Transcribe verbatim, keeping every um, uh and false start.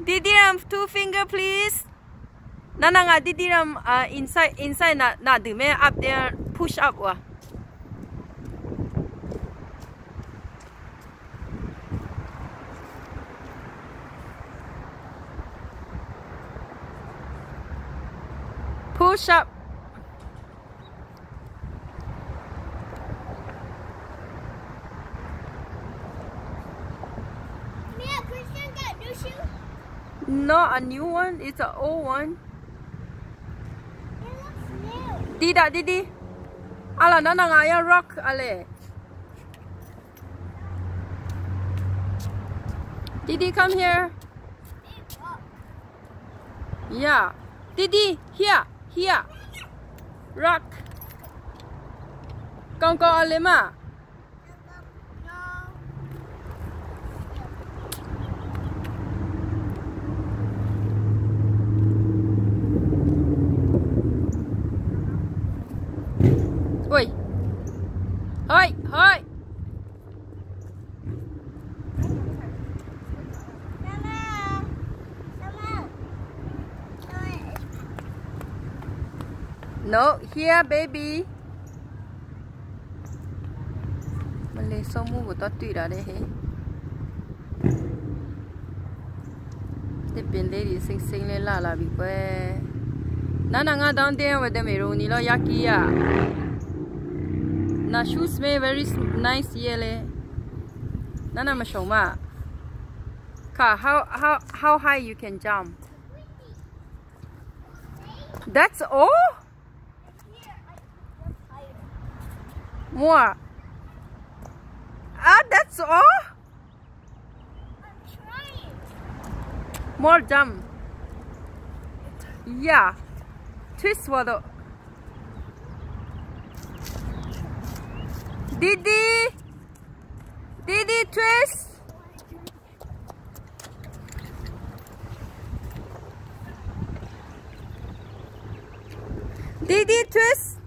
Didi Ram, two finger please. Nana nga Didi Ram uh, inside inside na na do me up there push up wa. Push up. Mia, Christian got new shoes? Not a new one, it's an old one. It looks new. Dida, Didi. Ala, nana nga ya rock, ale. Didi, come here. Yeah. Didi, here, here. Rock. Con con ale ma. Oi. Hoi, hoi. No, here baby. Malay somu của tao tùy ra đây hết. Để bên đây thì xinh xinh lên là là bị quê. Nãy nàng ăn down there với đêm rồi nilo yaki à. Na shoes me very nice yele. Nana mà show ma. Ka how how how high you can jump? That's all? More. Ah, that's all? I'm trying. More jump. Yeah. Twist for the. Didi. Didi twist. Didi twist.